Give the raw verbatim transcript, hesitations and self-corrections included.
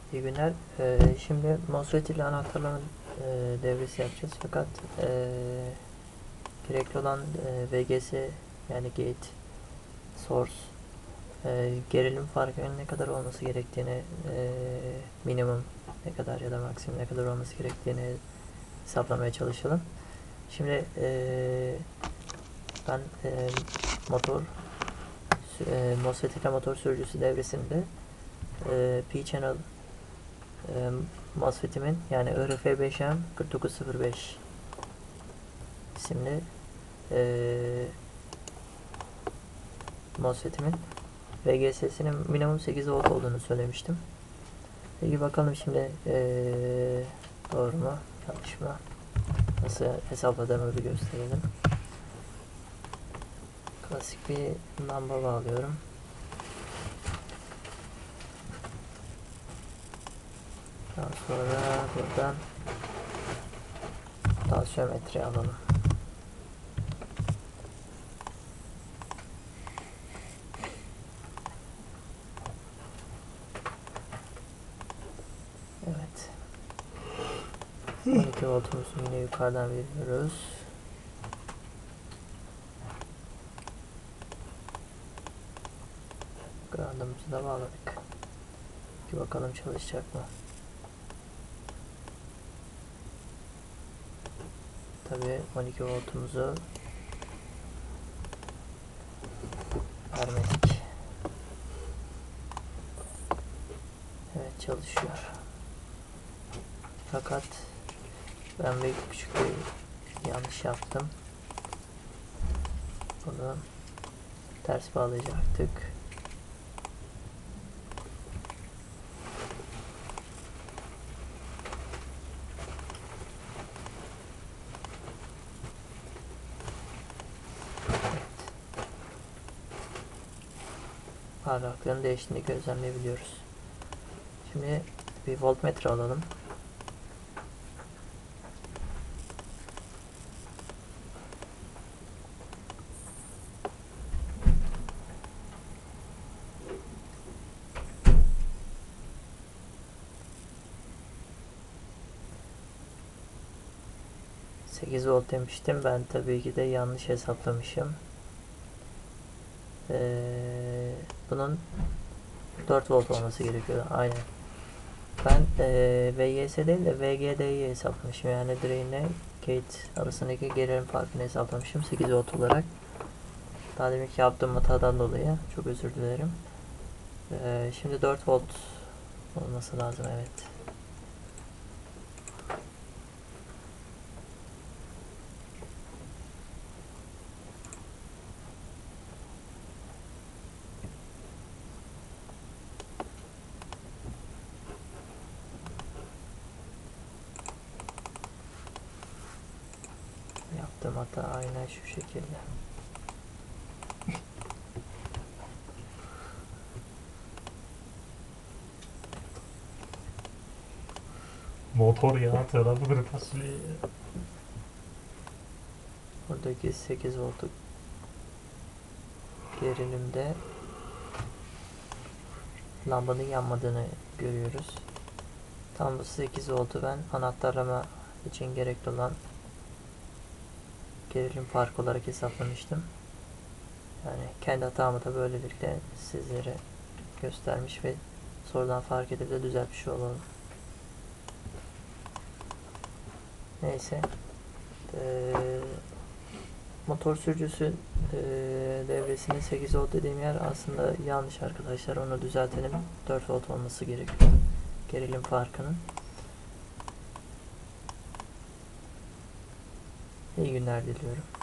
İyi günler. Ee, şimdi MOSFET ile anahtarlama e, devresi yapacağız. Fakat e, gerekli olan e, V G S yani gate, source, e, gerilim farkının ne kadar olması gerektiğini, e, minimum ne kadar ya da maksimum ne kadar olması gerektiğini hesaplamaya çalışalım. Şimdi e, ben e, motor e, MOSFET ile motor sürücüsü devresinde e, P-channel e, MOSFET'imin yani I R F beş M kırk dokuz sıfır beş isimli e, MOSFET'imin V G S'sinin minimum sekiz volt olduğunu söylemiştim. Peki bakalım şimdi e, doğru mu yanlış mı, nasıl hesapladığımı bir gösterelim. Klasik bir lamba bağlıyorum. Daha sonra buradan tansiyometre alalım. Evet. on iki voltumuzu yine yukarıdan veriyoruz. Ground'ımızı da bağladık. Bir bakalım çalışacak mı? Tabii on iki voltumuzu vermedik. Evet, çalışıyor. Fakat ben bir küçük bir yanlış yaptım. Bunu ters bağlayacaktık. Parlaklığın değiştiğini gözlemleyebiliyoruz. Şimdi bir voltmetre alalım. sekiz volt demiştim. Ben tabii ki de yanlış hesaplamışım. Ee, bunun dört volt olması gerekiyor. Aynen. Ben e, V G S değil de V G D'yi hesaplamışım. Yani drain ile gate arasındaki gerilim farkını hesaplamışım. sekiz volt olarak. Daha deminki yaptığım hatadan dolayı çok özür dilerim. Ee, şimdi dört volt olması lazım. Evet. Yaptığım hata aynen şu şekilde. Motor ya tarafı fasulye. Buradaki sekiz voltluk gerilimde lambanın yanmadığını görüyoruz. Tam bu sekiz voltu ben anahtarlama için gerekli olan gerilim farkı olarak hesaplamıştım. Yani kendi hatamı da böylelikle sizlere göstermiş ve sonradan fark edip de düzeltmiş olalım. Neyse. Ee, motor sürücüsü e, devresinde sekiz volt dediğim yer aslında yanlış arkadaşlar. Onu düzeltelim. dört volt olması gerekiyor. Gerilim farkının. İyi günler diliyorum.